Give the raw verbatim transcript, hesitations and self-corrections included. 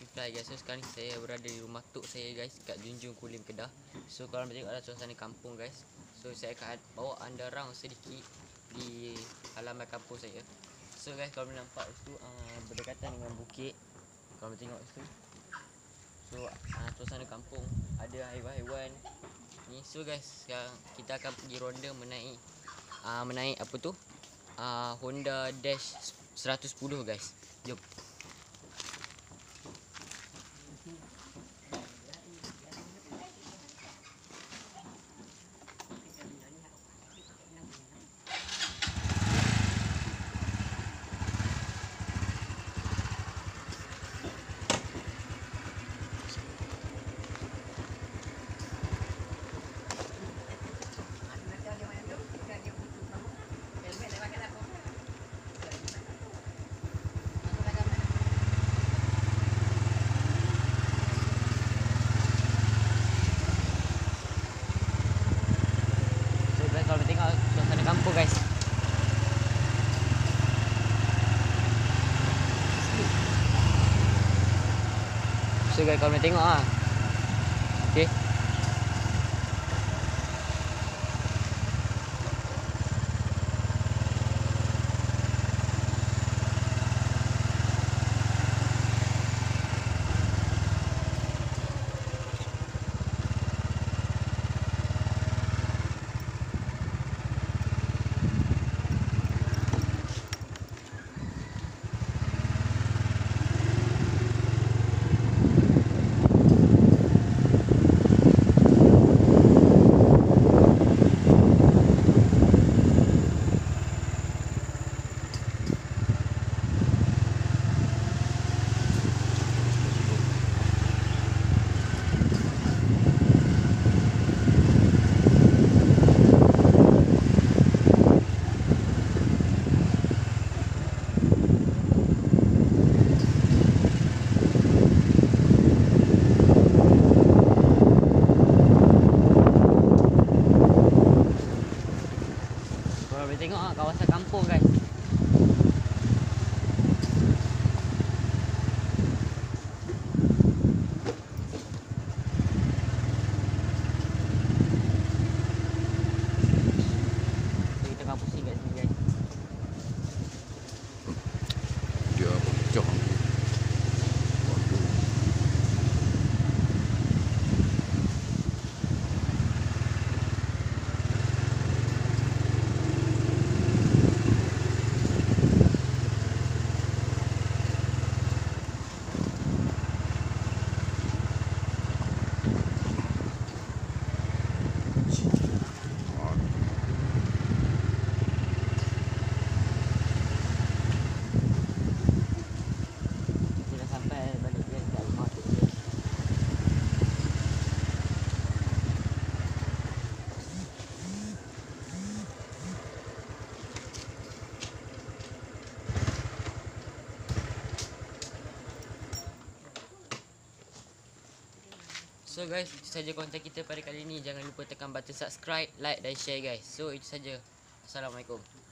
Fly guys. So sekarang ni saya berada di rumah tok saya guys, kat Junjung Kulim Kedah. So kalau tengok ada suasana kampung guys. So saya akan bawa anda round sedikit di halaman kampung saya. So guys, kalau nampak itu uh, berdekatan dengan bukit. Kalau tengok itu, so uh, suasana kampung, ada haiwan-haiwan ni. So guys, sekarang kita akan pergi ronda menaik uh, menaik apa tu? Uh, Honda Dash seratus sepuluh guys. Jom. Kalau tengok suasana kampung guys. So guys, kalau tengok ah. Okey. Boleh tengok ah, kawasan kampung guys. So, kita tengah pusing kat sini guys. Dia pecah. So guys, itu saja konten kita pada kali ini. Jangan lupa tekan button subscribe, like dan share guys. So itu saja. Assalamualaikum.